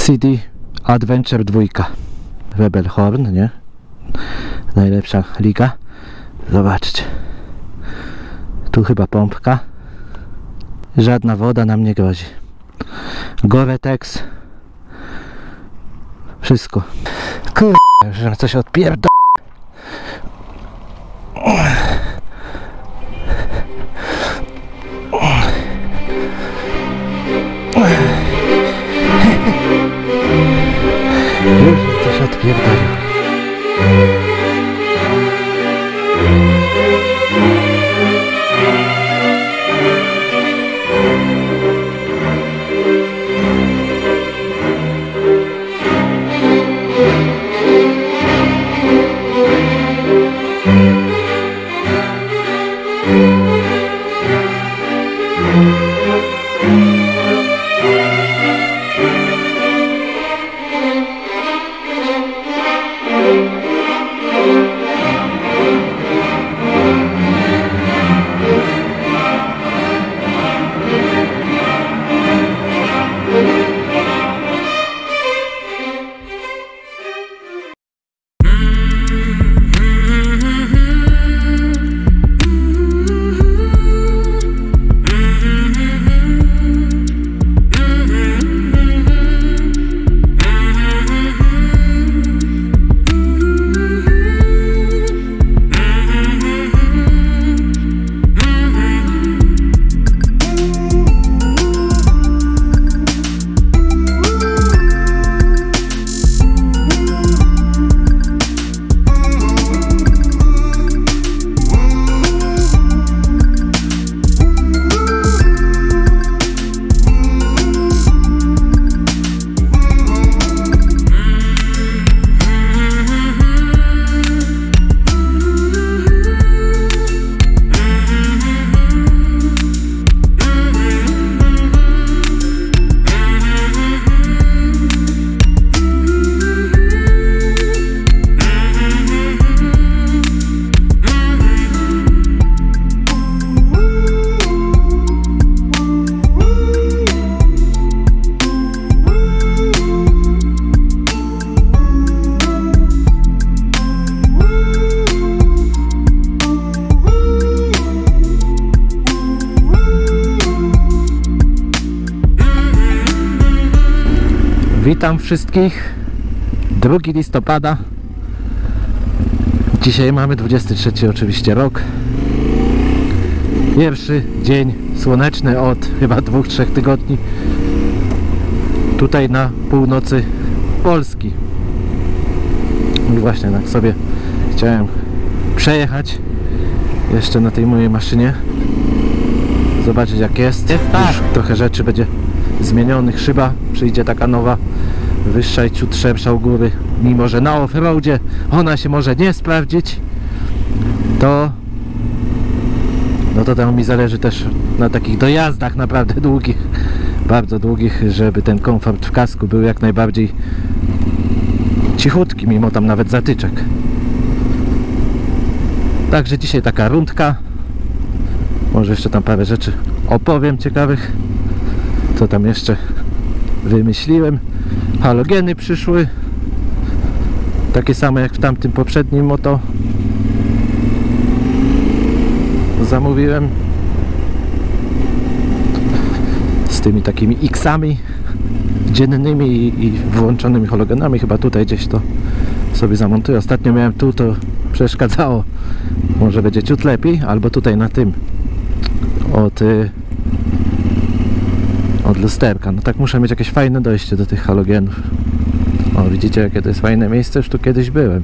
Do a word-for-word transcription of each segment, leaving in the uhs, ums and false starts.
City Adventure dwa. Rebelhorn, nie? Najlepsza liga. Zobaczcie. Tu chyba pompka. Żadna woda nam nie grozi. Gore-Tex. Wszystko. Kurde, że coś odpierdol. Już coś odpierdolił. Witam wszystkich. drugiego listopada. Dzisiaj mamy dwudziesty trzeci oczywiście rok. Pierwszy dzień słoneczny od chyba dwóch, trzech tygodni. Tutaj na północy Polski. I właśnie tak sobie chciałem przejechać jeszcze na tej mojej maszynie. Zobaczyć jak jest. Jest tak. Już trochę rzeczy będzie zmienionych. Szyba przyjdzie taka nowa, wyższa i ciut szersza u góry. Mimo że na off-roadzie ona się może nie sprawdzić, to no to tam mi zależy też na takich dojazdach naprawdę długich, bardzo długich, żeby ten komfort w kasku był jak najbardziej cichutki, mimo tam nawet zatyczek. Także dzisiaj taka rundka. Może jeszcze tam parę rzeczy opowiem ciekawych, co tam jeszcze wymyśliłem. Halogeny przyszły, takie same jak w tamtym poprzednim moto zamówiłem, z tymi takimi X-ami dziennymi i, i włączonymi halogenami. Chyba tutaj gdzieś to sobie zamontuję. Ostatnio miałem tu, to przeszkadzało. Może będzie ciut lepiej, albo tutaj na tym od, od lusterka. No tak, muszę mieć jakieś fajne dojście do tych halogenów. O, widzicie jakie to jest fajne miejsce? Już tu kiedyś byłem.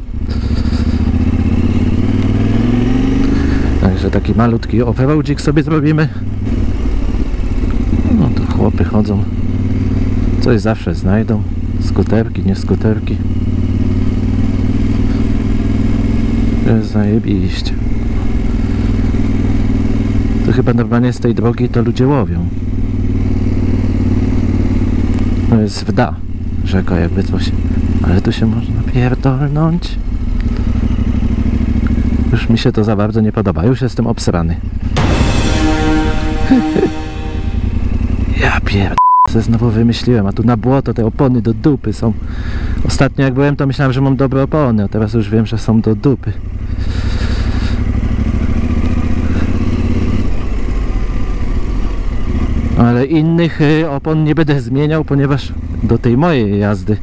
Także taki malutki off-roadzik sobie zrobimy. No tu chłopy chodzą, coś zawsze znajdą. Skuterki, nie skuterki. Jest zajebiście. To chyba normalnie z tej drogi to ludzie łowią. No jest wda rzeka jakby coś, ale tu się można pierdolnąć. Już mi się to za bardzo nie podoba, już jestem obsrany. Ja pierd... Co znowu wymyśliłem, a tu na błoto te opony do dupy są. Ostatnio jak byłem, to myślałem, że mam dobre opony, a teraz już wiem, że są do dupy. Ale innych opon nie będę zmieniał, ponieważ do tej mojej jazdy,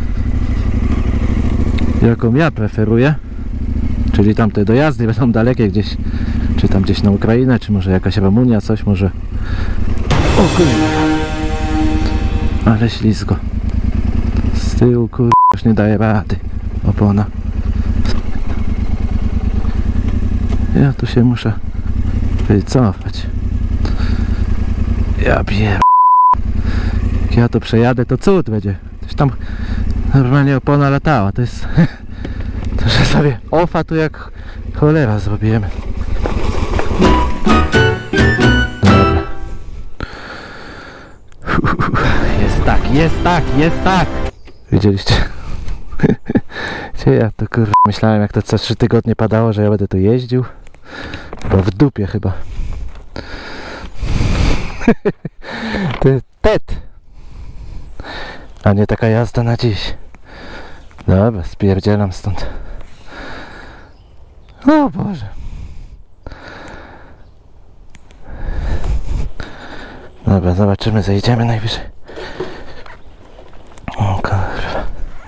jaką ja preferuję, czyli tamte dojazdy będą dalekie gdzieś, czy tam gdzieś na Ukrainę, czy może jakaś Rumunia, coś może. O kurwa, ale ślizgo. Z tyłu kurwa już nie daje rady opona. Ja tu się muszę wycofać. Ja pier... Jak ja to przejadę, to cud będzie. Też tam normalnie opona latała. To jest... To, że sobie ofa tu jak cholera zrobiłem. Dobra. Jest tak, jest tak, jest tak. Widzieliście? Gdzie ja to kurwa myślałem, jak to co trzy tygodnie padało, że ja będę tu jeździł. Chyba w dupie chyba. To jest tet, a nie taka jazda na dziś. Dobra, spierdzielam stąd. O Boże. Dobra, zobaczymy, zejdziemy najwyżej. O kurwa.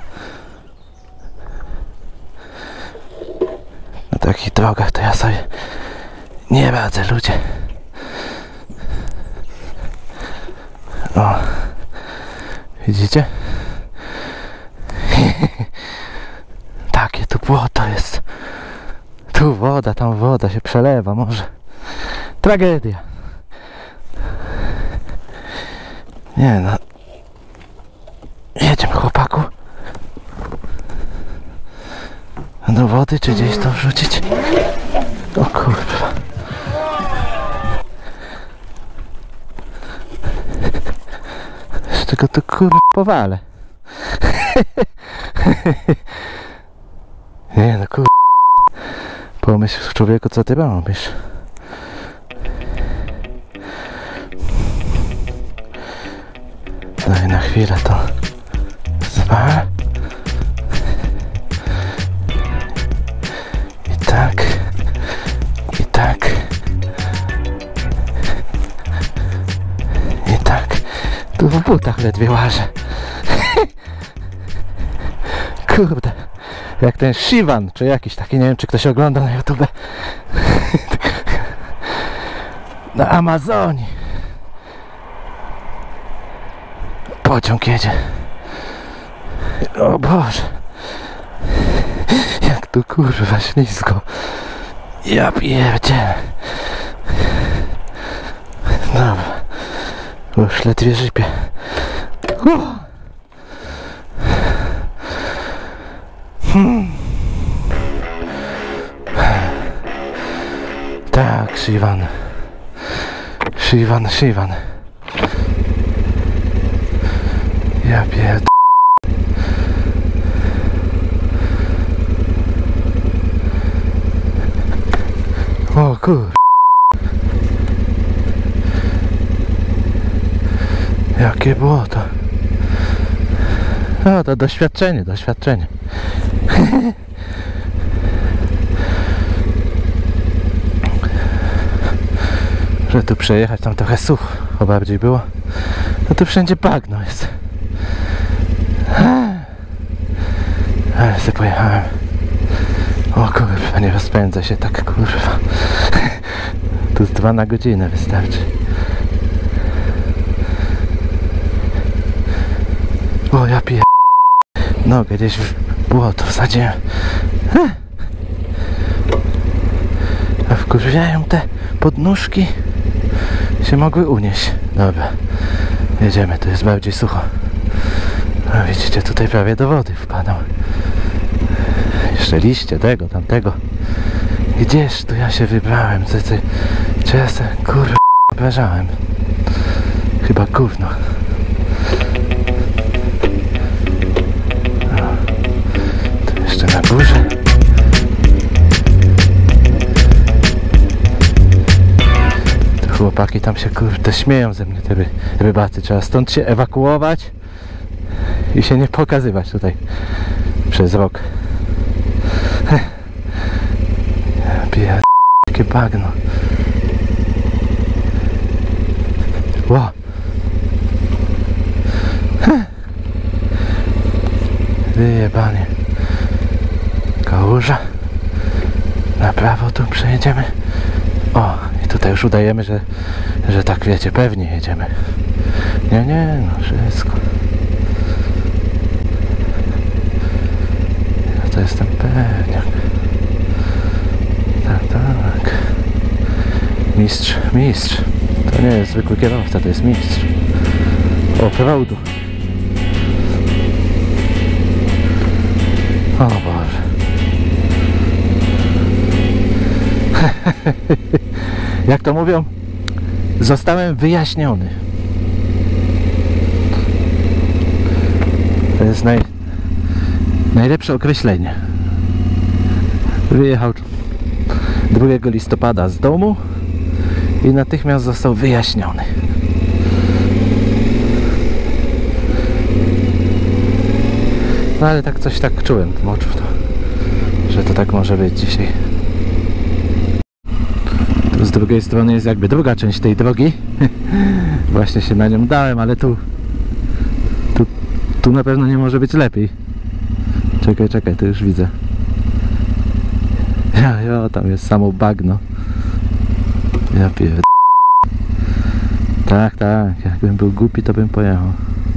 Na takich drogach to ja sobie nie radzę, ludzie. O, widzicie? Takie tu błoto jest. Tu woda, tam woda się przelewa może. Tragedia. Nie no. Jedziemy, chłopaku. Do wody czy gdzieś to wrzucić? O kurwa. Z tego to kurwa powalę. Nie no kurwa. Pomyśl, człowieku, co ty robisz? Daj na chwilę to zwal. I tak. I tak. I tak. Tu w butach ledwie łażę. Kurde. Jak ten Shivan, czy jakiś taki, nie wiem, czy ktoś ogląda na YouTube. Na Amazonii. Pociąg jedzie. O Boże. Jak tu kurwa ślizgo. Ja pierdzielę. Dobra. Już ledwie żypię. Uh. Hmm. Tak, Shivan. Shivan, Shivan. Ja pierd... O kur... Jakie błoto. No to doświadczenie, doświadczenie. Że tu przejechać, tam trochę sucho bardziej było. No tu wszędzie bagno jest. Ale sobie pojechałem. O kurwa, nie rozpędza się tak, kurwa. Tu z dwa na godzinę wystarczy. O, ja piję. Nogę gdzieś w błoto wsadziłem. A wkurwiają te podnóżki. Się mogły unieść. Dobra. Jedziemy, tu jest bardziej sucho. A widzicie, tutaj prawie do wody wpadał. Jeszcze liście tego, tamtego. Gdzież tu ja się wybrałem? Co, co, czy ja se, kurwa, obrażałem? Chyba gówno. O, tu jeszcze na górze. Tu chłopak chłopaki tam się kurde śmieją ze mnie, te ry rybacy. Trzeba stąd się ewakuować i się nie pokazywać tutaj przez rok. Pierd... Jakie bagno. Ło. Wyjebanie. Kałuża. Na prawo tu przejedziemy. O, i tutaj już udajemy, że, że tak wiecie, pewnie jedziemy. Nie, nie, no wszystko. Ja to jestem pewniak. Tak, tak. Mistrz, mistrz. To nie jest zwykły kierowca, to jest mistrz. Offroadu. O Boże. Jak to mówią? Zostałem wyjaśniony. To jest naj... najlepsze określenie. Wyjechał drugiego listopada z domu i natychmiast został wyjaśniony. No ale tak coś tak czułem w moczu, to, że to tak może być dzisiaj. Tu z drugiej strony jest jakby druga część tej drogi. Właśnie się na nią dałem, ale tu, tu tu na pewno nie może być lepiej. Czekaj, czekaj, to już widzę. Ja, ja, tam jest samo bagno. Ja pierd... Tak, tak, jakbym był głupi, to bym pojechał.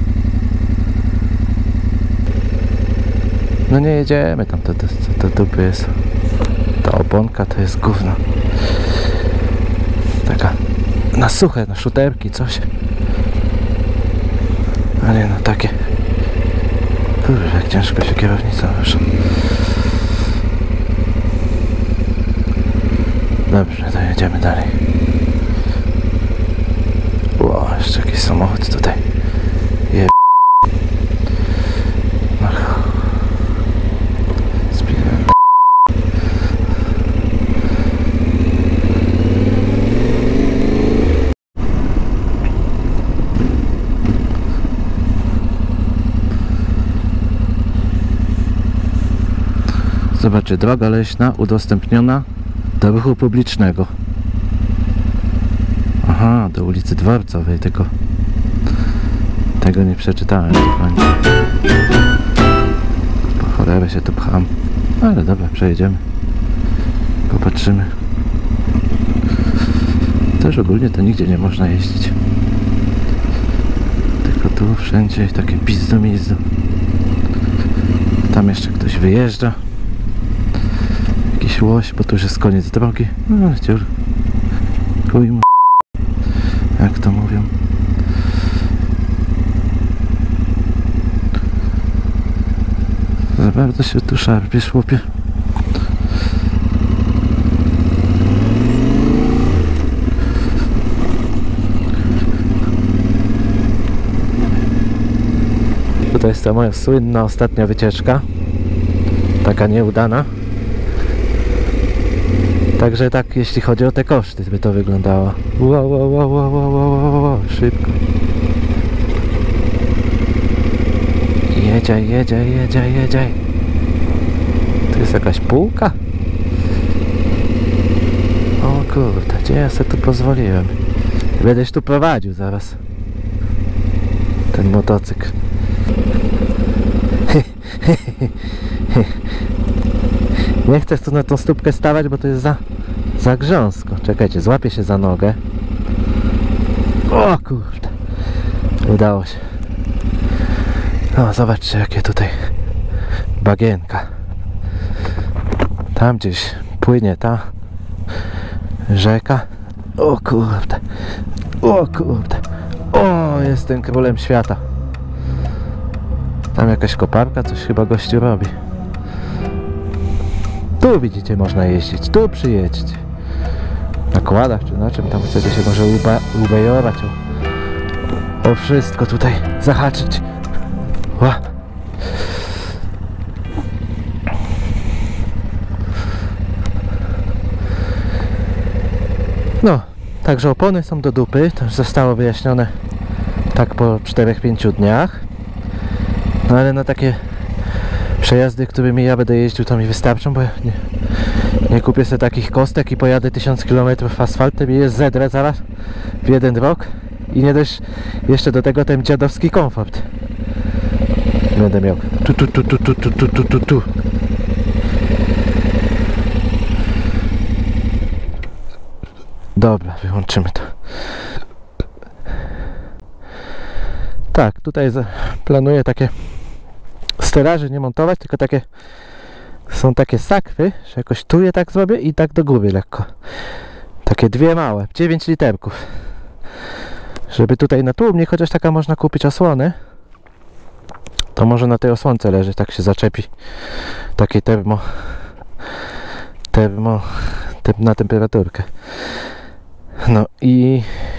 No nie jedziemy tam, to, to, to, to dupy jest. Ta oponka to jest gówno. Taka na suche, na szuterki, coś. A nie, no takie. Kurde, jak ciężko się kierownica wyszła. Dobrze, to jedziemy dalej. Ło, jeszcze jakiś samochód tutaj. Je... Ach. Spinam. Zobaczcie, droga leśna udostępniona do ruchu publicznego. Aha, do ulicy Dworcowej, tylko tego nie przeczytałem dokładnie. Po cholerę się tu pcham. Ale dobra, przejedziemy. Popatrzymy. Też ogólnie to nigdzie nie można jeździć. Tylko tu wszędzie takie pizdu mizdu. Tam jeszcze ktoś wyjeżdża. Jakiś łoś, bo tu już jest koniec drogi. No, ciur. Chuj mu. Jak to mówią. Za bardzo się tu szarpiesz, chłopie. Tutaj jest ta moja słynna ostatnia wycieczka. Taka nieudana. Także tak, jeśli chodzi o te koszty, by to wyglądało. Wow, wow, wow, wow, wow, wow, wow, szybko. Jedziaj, jedziaj, jedziaj, jedziaj. Tu jest jakaś półka? O kurde, gdzie ja sobie tu pozwoliłem? Będziesz tu prowadził zaraz. Ten motocykl. Nie chcę tu na tą stópkę stawać, bo to jest za, za grząsko. Czekajcie, złapię się za nogę. O kurde. Udało się. No, zobaczcie, jakie tutaj bagienka. Tam gdzieś płynie ta rzeka. O kurde. O kurde. O, jestem królem świata. Tam jakaś koparka, coś chyba gościu robi. Tu widzicie, można jeździć, tu przyjedźcie. Na kładach czy na czym tam chcecie się może uba, ubejorować o, o wszystko tutaj zahaczyć. Ła. No, także opony są do dupy, to już zostało wyjaśnione tak po czterech pięciu dniach. No ale na takie przejazdy, którymi ja będę jeździł, to mi wystarczą, bo ja nie, nie kupię sobie takich kostek i pojadę tysiąc kilometrów asfaltem i jest zedrę zaraz w jeden rok i nie dość jeszcze do tego ten dziadowski komfort będę miał. Tu, tu, tu, tu, tu, tu, tu, tu, tu, tu. Dobra, wyłączymy to. Tak, tutaj planuję takie stelaże nie montować, tylko takie są takie sakwy, że jakoś tu je tak zrobię i tak do góry lekko. Takie dwie małe, dziewięć literków. Żeby tutaj na tłumnik, chociaż taka można kupić osłony, to może na tej osłonce leży, tak się zaczepi. Takie termo, termo, te, na temperaturkę. No i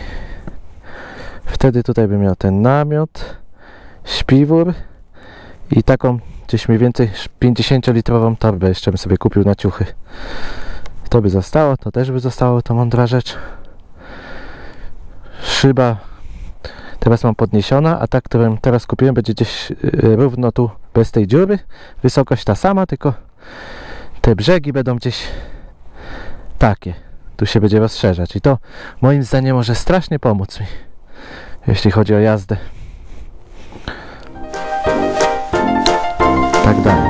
wtedy tutaj bym miał ten namiot, śpiwór i taką gdzieś mniej więcej pięćdziesięciolitrową torbę jeszcze bym sobie kupił na ciuchy. To by zostało, to też by zostało, to mądra rzecz. Szyba teraz mam podniesiona, a ta, którą teraz kupiłem, będzie gdzieś równo tu, bez tej dziury. Wysokość ta sama, tylko te brzegi będą gdzieś takie. Tu się będzie rozszerzać i to moim zdaniem może strasznie pomóc mi, jeśli chodzi o jazdę. Tak dalej.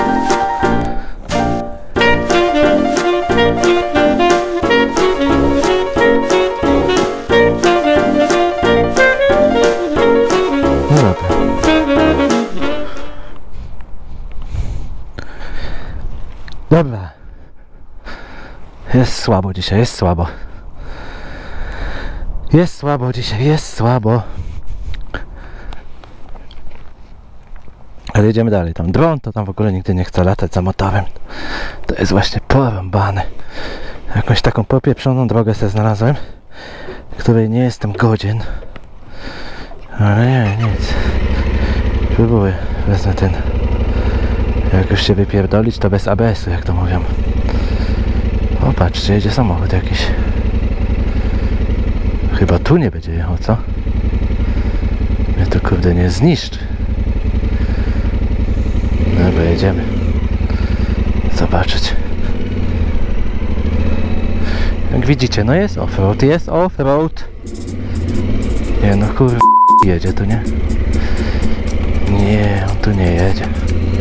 No dobra. Dobra. Jest słabo dzisiaj, jest słabo. Jest słabo dzisiaj, jest słabo. Ale jedziemy dalej. Tam dron to tam w ogóle nigdy nie chce latać za motorem. To jest właśnie porąbane. Jakąś taką popieprzoną drogę sobie znalazłem, której nie jestem godzien. Ale nie, nic. Próbuję. Wezmę ten. Jak już się wypierdolić, to bez A B S-u, jak to mówią. O, patrzcie, jedzie samochód jakiś. Chyba tu nie będzie jechał, co? Mnie to kurde nie zniszczy. Dobra, jedziemy. Zobaczyć. Jak widzicie, no jest off-road, jest off-road. Nie no kurde, jedzie tu, nie? Nie, on tu nie jedzie.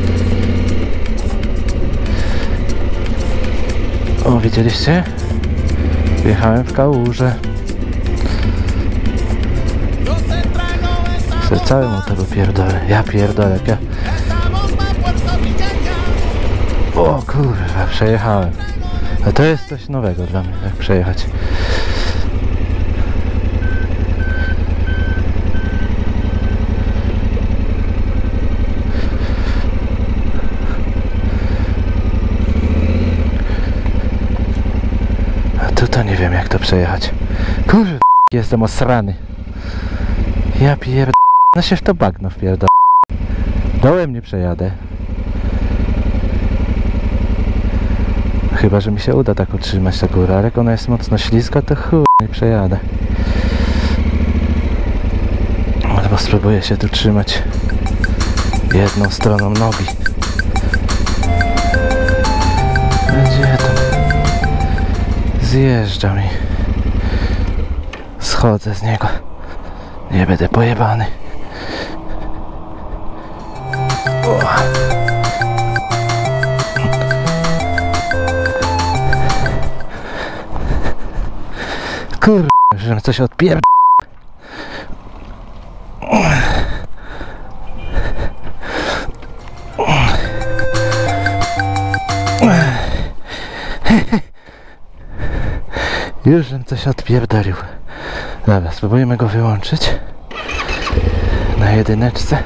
O, widzieliście? Wjechałem w kałużę. Se cały motor pierdolę. Ja pierdolę, jak ja... O kurwa, przejechałem. A to jest coś nowego dla mnie, tak przejechać. A tu to nie wiem, jak to przejechać. Kurwa, jestem osrany. Ja pierd... No się w to bagno wpierdolę. Dołem nie przejadę. Chyba że mi się uda tak utrzymać ta góra, ale jak ona jest mocno śliska, to chuj, nie przejadę. Albo spróbuję się tu trzymać jedną stroną nogi. Gdzie to? Zjeżdża mi. Schodzę z niego. Nie będę pojebany. O. Kurwa, żebym coś odpierd... Już żebym coś odpierdolił. Dobra, spróbujemy go wyłączyć. Na jedyneczce.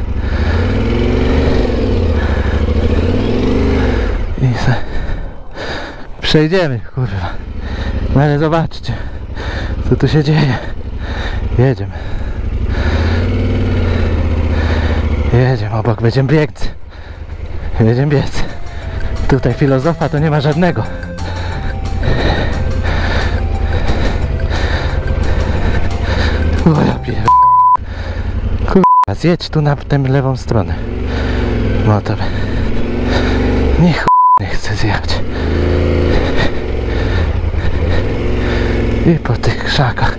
I se... przejdziemy, kurwa. No ale zobaczcie, co tu się dzieje. Jedziemy. Jedziemy, obok będziemy biec. Jedziemy biec. Tutaj filozofa to nie ma żadnego. O ja pier... Kurwa, zjedź tu na tę lewą stronę. Motor. Nie chuj nie chcę zjechać. I po tych krzakach.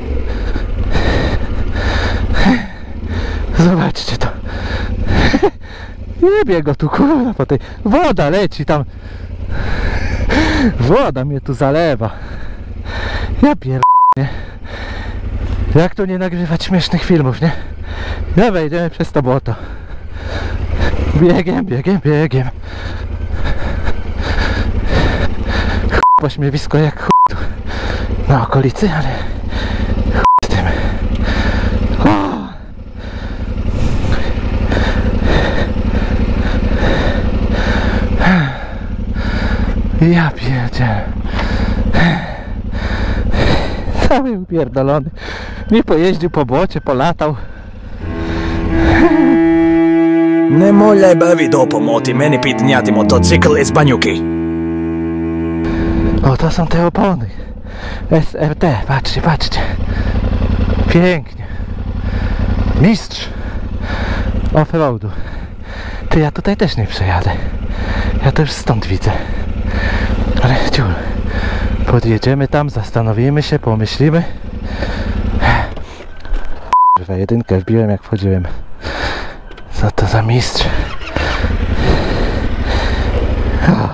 Zobaczcie to. Jebie go tu, kurwa, po tej... Woda leci tam. Woda mnie tu zalewa. Ja pier... Jak tu nie nagrywać śmiesznych filmów, nie? Ja wejdziemy przez to błoto. Biegiem, biegiem, biegiem. Chuj, pośmiewisko jak chuj tu na okolicy, ale chuj z tym. O! Ja pierdzielę. Cały upierdolony. Nie pojeździł po błocie, polatał. Nemoj bavi dopomoti meni pitnjati motocykl iz Banjuki. O, to są te opony S R T, patrzcie, patrzcie. Pięknie. Mistrz offroadu. Ty, ja tutaj też nie przejadę. Ja to już stąd widzę. Ale ciul, podjedziemy tam, zastanowimy się, pomyślimy. Kurwa, jedynkę wbiłem jak wchodziłem. Co to za mistrz? O.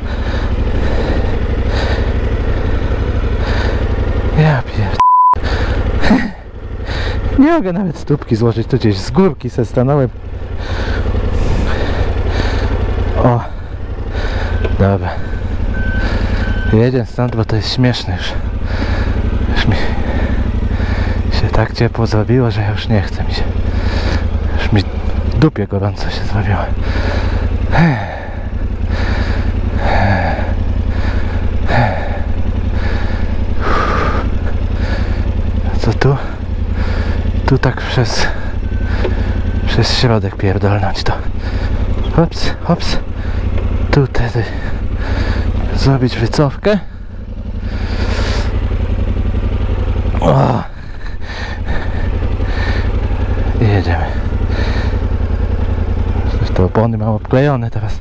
Ja pierd... Nie mogę nawet stópki złożyć, tu gdzieś z górki se stanąłem. O. Dobra. Jedziemy stąd, bo to jest śmieszne już. Już mi się tak ciepło zrobiło, że ja już nie chcę mi się. Już mi w dupie gorąco się zrobiło. Co tu? Tu tak przez przez środek pierdolnąć to. Hops, hops. Tu wtedy zrobić wycofkę. O! I jedziemy. Te opony mam obklejone teraz.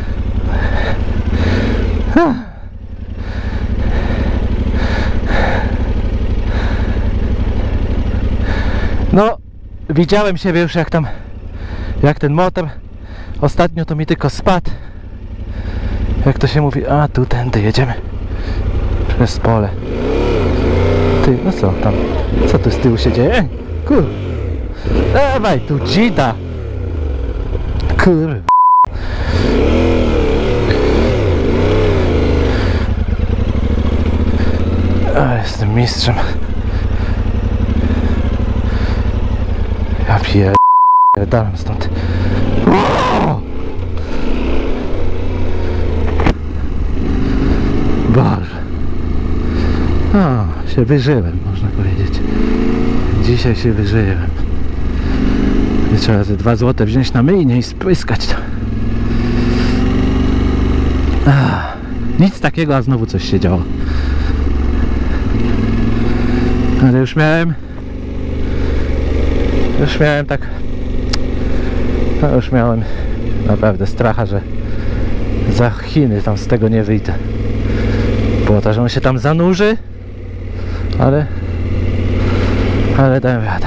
No, widziałem siebie już jak tam, jak ten motor. Ostatnio to mi tylko spadł. Jak to się mówi, a tu tędy jedziemy. Przez pole. Ty, no co tam? Co tu z tyłu się dzieje? Ej, kur... Dawaj tu dzida! Kur... A, jestem mistrzem. Ja pierdalam stąd. Boże. O, się wyżyłem, można powiedzieć. Dzisiaj się wyżyłem. Trzeba ze dwa złote wziąć na myjnie i spryskać to. Ach, nic takiego, a znowu coś się działo. Ale już miałem... Już miałem tak... No już miałem naprawdę stracha, że za Chiny tam z tego nie wyjdę. Było to, że on się tam zanurzy, ale ale dałem radę.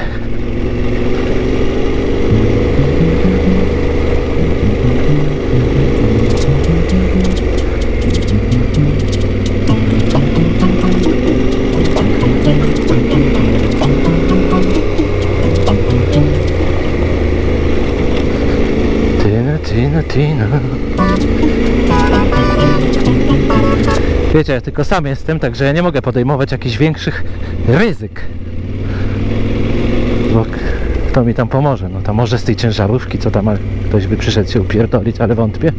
Tina, tina, tina. Wiecie, ja tylko sam jestem, także ja nie mogę podejmować jakichś większych ryzyk. Bo kto mi tam pomoże? No to może z tej ciężarówki, co tam ktoś by przyszedł się upierdolić, ale wątpię.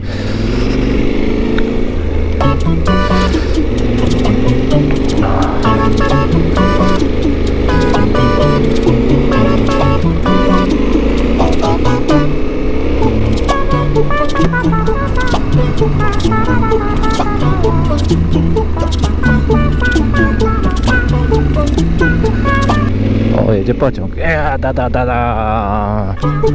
O, jedzie pociąg. Ja, da, da, da, da.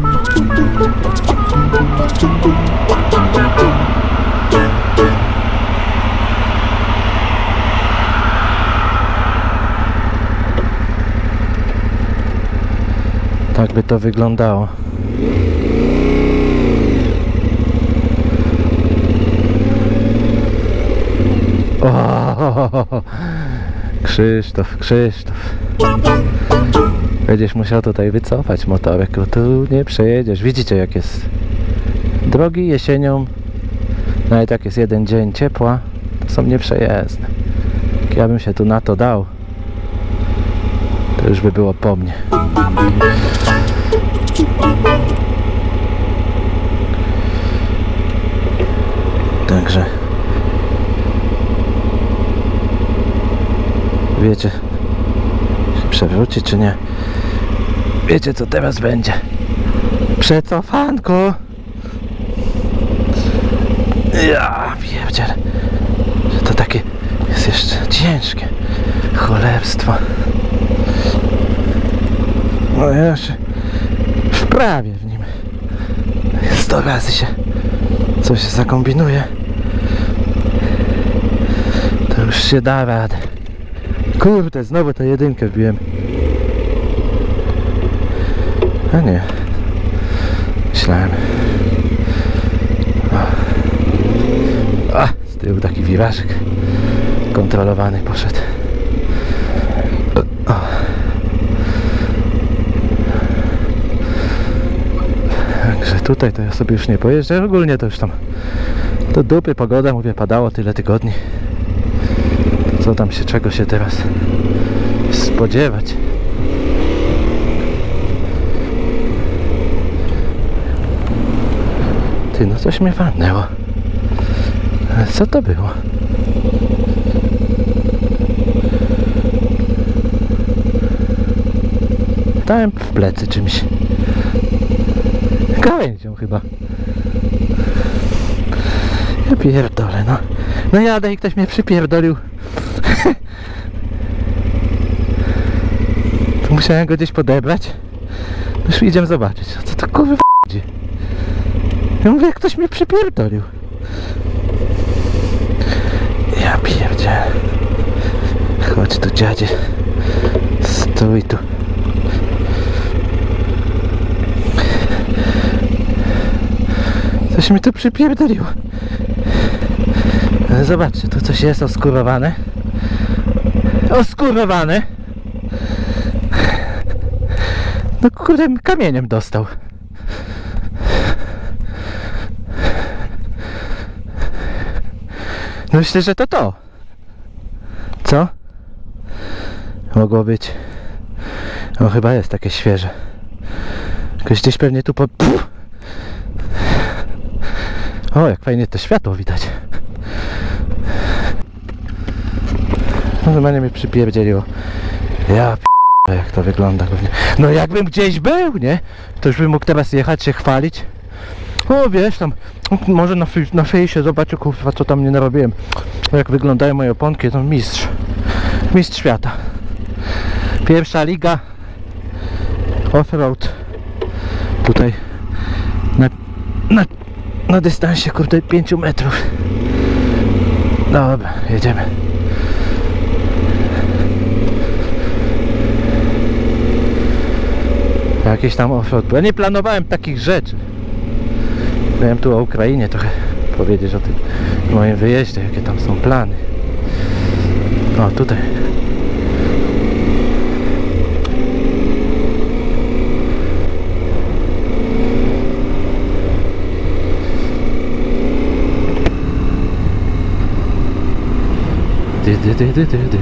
Tak by to wyglądało. O, Krzysztof, Krzysztof. Będziesz musiał tutaj wycofać motorek, bo tu nie przejedziesz. Widzicie, jak jest drogi jesienią, no i tak jest jeden dzień ciepła, to są nieprzejezdne. Jak ja bym się tu na to dał, to już by było po mnie. Także wiecie, się przewróci czy nie? Wiecie, co teraz będzie? Przecofanko! Ja pierdzielę, że to takie jest jeszcze ciężkie cholerstwo. No ja się wprawię w nim. Sto razy się coś zakombinuje, to już się da radę. Kurde, znowu tę jedynkę wbiłem. A nie, myślałem. O. A, z tyłu taki wirażek kontrolowany poszedł. O. Także tutaj to ja sobie już nie pojeżdżę. Ogólnie to już tam do dupy pogoda, mówię, padało tyle tygodni. Co tam się, czego się teraz spodziewać? Ty, no coś mnie walnęło. Ale co to było? Dałem w plecy czymś. Gałęzią chyba. Ja pierdolę, no. No jadę i ktoś mnie przypierdolił. To musiałem go gdzieś podebrać. Już idziemy zobaczyć, co to kurwa chodzi. Ja mówię, jak ktoś mnie przypierdolił. Ja pierdzielę. Chodź tu, dziadzie. Stój tu. Coś mi tu przypierdoliło. Ale zobaczcie, tu coś jest oskurowane. Oskurowane. No kurde, kamieniem dostał. No myślę, że to to. Co? Mogło być. No chyba jest takie świeże. Jakoś gdzieś pewnie tu po... Pff. O, jak fajnie to światło widać. No normalnie mnie przypierdzieliło. Ja p***, jak to wygląda głównie. No jakbym gdzieś był, nie? To już bym mógł teraz jechać, się chwalić. O, wiesz, tam może na, na fejsie zobaczę, kurwa, co tam nie narobiłem. Jak wyglądają moje oponki, to mistrz. Mistrz świata. Pierwsza liga off-road. Tutaj na, na, na dystansie, kurde, pięciu metrów. Dobra, jedziemy. Jakiś tam offroad. Ja nie planowałem takich rzeczy. Miałem tu o Ukrainie trochę powiedzieć o tym moim wyjeździe, jakie tam są plany. O, tutaj. Dy, dy, dy, dy, dy, dy.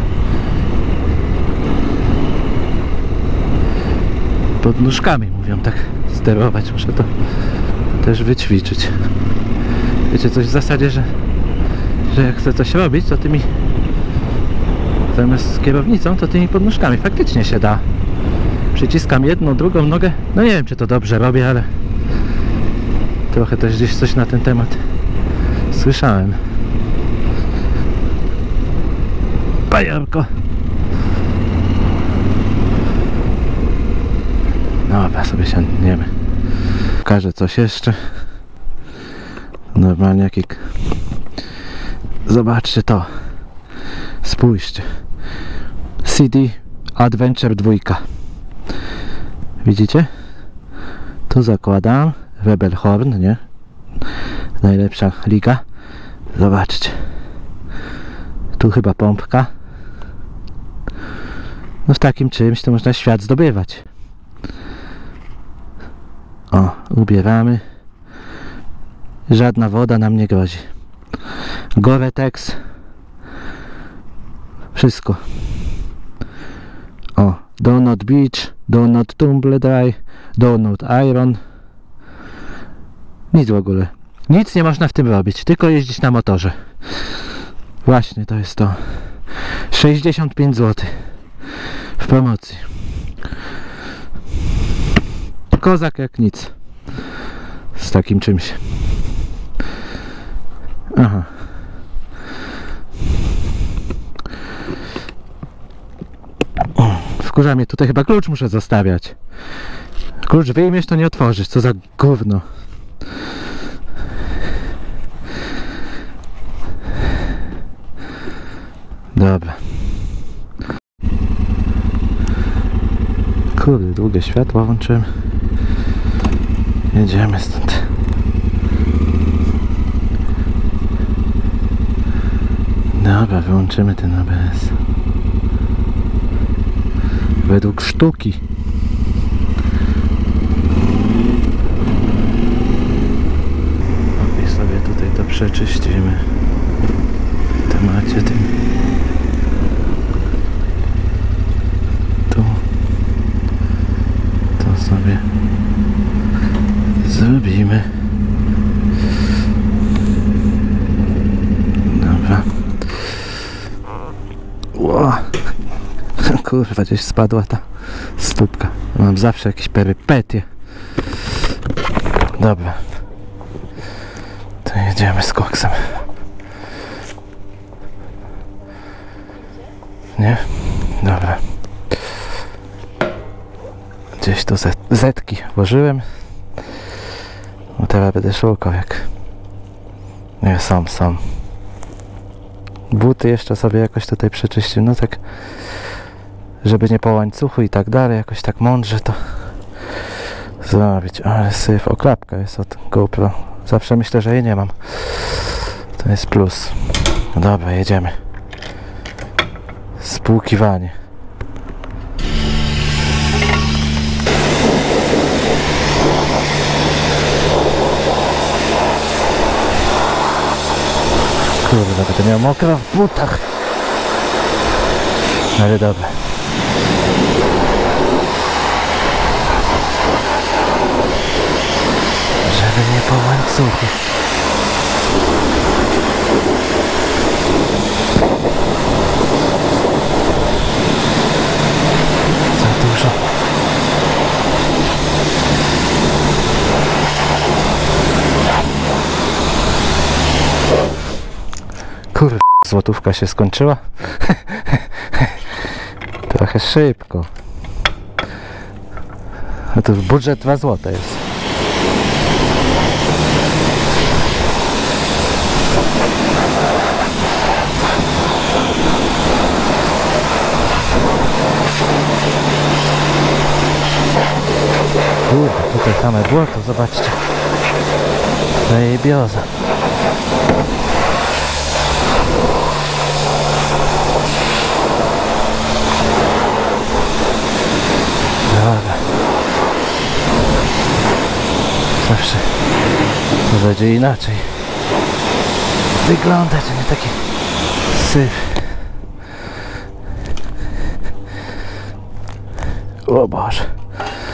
Pod nóżkami mówią tak sterować, muszę to też wyćwiczyć. Wiecie, coś w zasadzie, że, że jak chcę coś robić, to tymi zamiast z kierownicą, to tymi pod nóżkami faktycznie się da. Przyciskam jedną, drugą nogę. No nie wiem, czy to dobrze robię, ale trochę też gdzieś coś na ten temat słyszałem. Pajorko. Dobra, sobie siądniemy. Pokażę coś jeszcze. Normalnie jaki... Zobaczcie to. Spójrzcie. C D Adventure dwa. Widzicie? Tu zakładam. Rebel Horn, nie? Najlepsza liga. Zobaczcie. Tu chyba pompka. No w takim czymś to można świat zdobywać. O, ubieramy. Żadna woda nam nie grozi. Gore-Tex. Wszystko. O, Donut Beach, Donut Tumble Dry, Donut Iron. Nic w ogóle. Nic nie można w tym robić, tylko jeździć na motorze. Właśnie to jest to. sześćdziesiąt pięć złotych w promocji. Kozak jak nic. Z takim czymś. Aha. Wkurza mnie, tutaj chyba klucz muszę zostawiać. Klucz wyjmiesz, to nie otworzysz. Co za gówno. Dobra. Kurde, długie światło włączyłem. Jedziemy stąd. Dobra, wyłączymy ten A B S. Według sztuki. I sobie tutaj to przeczyścimy. W temacie tym. Tu. To sobie zrobimy. Dobra. Ło. Kurwa, gdzieś spadła ta stópka. Mam zawsze jakieś perypetie. Dobra. To jedziemy z koksem. Nie? Dobra. Gdzieś tu zetki włożyłem. No teraz będę szukał jak... Nie, są, są. Buty jeszcze sobie jakoś tutaj przeczyścił. No tak... Żeby nie po łańcuchu i tak dalej, jakoś tak mądrze to zrobić. Ale syf, oklapka jest od GoPro. Zawsze myślę, że jej nie mam. To jest plus. No dobra, jedziemy. Spłukiwanie. Kurde, będę miał mokro w butach. Ale dobra. Żeby nie po łańcuchu. Za dużo. Kurde, złotówka się skończyła. Trochę szybko. A to już budżet dwa złote jest. Kurde, tutaj same błoto, zobaczcie. Zajebioza. Dobra. Zawsze to będzie inaczej wyglądać, a nie taki syf. O Boże.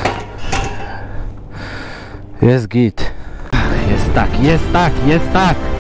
Jest git. Jest tak, jest tak, jest tak.